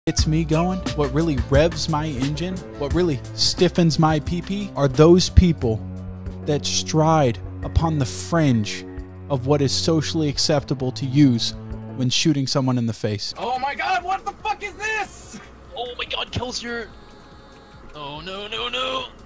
gets me going, what really revs my engine, what really stiffens my PP are those people that stride upon the fringe of what is socially acceptable to use when shooting someone in the face. Oh my god, what the fuck is this? Oh my god, Kelsier! Oh no, no, no!